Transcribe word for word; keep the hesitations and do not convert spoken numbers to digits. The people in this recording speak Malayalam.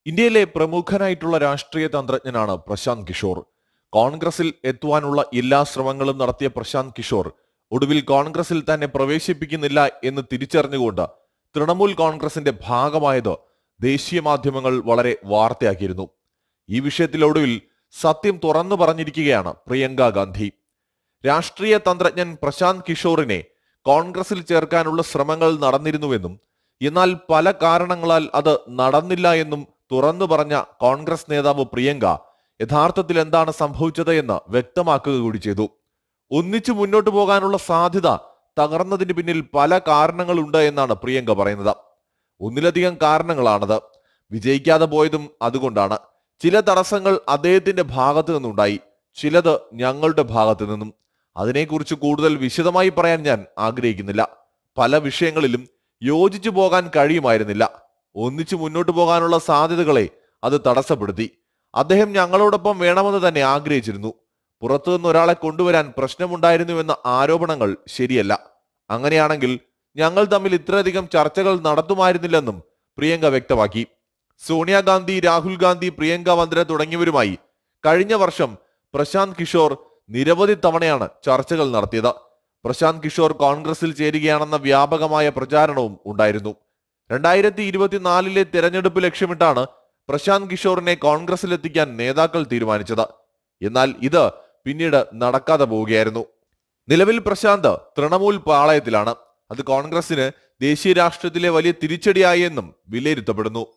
ഇന്ത്യയിലെ പ്രമുഖനായിട്ടുള്ള രാഷ്ട്രീയ തന്ത്രജ്ഞനാണ് പ്രശാന്ത് കിഷോർ. കോൺഗ്രസിൽ എത്തുവാനുള്ള എല്ലാ ശ്രമങ്ങളും നടത്തിയ പ്രശാന്ത് കിഷോർ ഒടുവിൽ കോൺഗ്രസിൽ തന്നെ പ്രവേശിപ്പിക്കുന്നില്ല എന്ന് തിരിച്ചറിഞ്ഞുകൊണ്ട് തൃണമൂൽ കോൺഗ്രസിന്റെ ഭാഗമായത് ദേശീയ മാധ്യമങ്ങൾ വളരെ വാർത്തയാക്കിയിരുന്നു. ഈ വിഷയത്തിൽ ഒടുവിൽ സത്യം തുറന്നു പറഞ്ഞിരിക്കുകയാണ് പ്രിയങ്ക ഗാന്ധി. രാഷ്ട്രീയ തന്ത്രജ്ഞൻ പ്രശാന്ത് കിഷോറിനെ കോൺഗ്രസിൽ ചേർക്കാനുള്ള ശ്രമങ്ങൾ നടന്നിരുന്നുവെന്നും എന്നാൽ പല കാരണങ്ങളാൽ അത് നടന്നില്ല എന്നും തുറന്നു പറഞ്ഞ കോൺഗ്രസ് നേതാവ് പ്രിയങ്ക യഥാർത്ഥത്തിൽ എന്താണ് സംഭവിച്ചത് എന്ന് വ്യക്തമാക്കുക കൂടി ചെയ്തു. ഒന്നിച്ചു മുന്നോട്ട് പോകാനുള്ള സാധ്യത തകർന്നതിന് പിന്നിൽ പല കാരണങ്ങളുണ്ട് എന്നാണ് പ്രിയങ്ക പറയുന്നത്. ഒന്നിലധികം കാരണങ്ങളാണത്. വിജയിക്കാതെ പോയതും അതുകൊണ്ടാണ്. ചില തടസ്സങ്ങൾ അദ്ദേഹത്തിന്റെ ഭാഗത്തു നിന്നുണ്ടായി, ചിലത് ഞങ്ങളുടെ ഭാഗത്തു നിന്നും. അതിനെക്കുറിച്ച് കൂടുതൽ വിശദമായി പറയാൻ ഞാൻ ആഗ്രഹിക്കുന്നില്ല. പല വിഷയങ്ങളിലും യോജിച്ചു പോകാൻ കഴിയുമായിരുന്നില്ല. ഒന്നിച്ചു മുന്നോട്ട് പോകാനുള്ള സാധ്യതകളെ അത് തടസ്സപ്പെടുത്തി. അദ്ദേഹം ഞങ്ങളോടൊപ്പം വേണമെന്ന് തന്നെ ആഗ്രഹിച്ചിരുന്നു. പുറത്തുനിന്ന് ഒരാളെ കൊണ്ടുവരാൻ പ്രശ്നമുണ്ടായിരുന്നുവെന്ന ആരോപണങ്ങൾ ശരിയല്ല. അങ്ങനെയാണെങ്കിൽ ഞങ്ങൾ തമ്മിൽ ഇത്രയധികം ചർച്ചകൾ നടത്തുമായിരുന്നില്ലെന്നും പ്രിയങ്ക വ്യക്തമാക്കി. സോണിയാഗാന്ധി, രാഹുൽ ഗാന്ധി, പ്രിയങ്ക വദ്ര തുടങ്ങിയവരുമായി കഴിഞ്ഞ വർഷം പ്രശാന്ത് കിഷോർ നിരവധി തവണയാണ് ചർച്ചകൾ നടത്തിയത്. പ്രശാന്ത് കിഷോർ കോൺഗ്രസിൽ ചേരുകയാണെന്ന വ്യാപകമായ പ്രചാരണവും ഉണ്ടായിരുന്നു. രണ്ടായിരത്തി ഇരുപത്തിനാലിലെ തെരഞ്ഞെടുപ്പ് ലക്ഷ്യമിട്ടാണ് പ്രശാന്ത് കിഷോറിനെ കോൺഗ്രസിലെത്തിക്കാൻ നേതാക്കൾ തീരുമാനിച്ചത്. എന്നാൽ ഇത് പിന്നീട് നടക്കാതെ പോവുകയായിരുന്നു. നിലവിൽ പ്രശാന്ത് തൃണമൂൽ പാളയത്തിലാണ്. അത് കോൺഗ്രസിന് ദേശീയ രാഷ്ട്രീയത്തിലെ വലിയ തിരിച്ചടിയായി എന്നും വിലയിരുത്തപ്പെടുന്നു.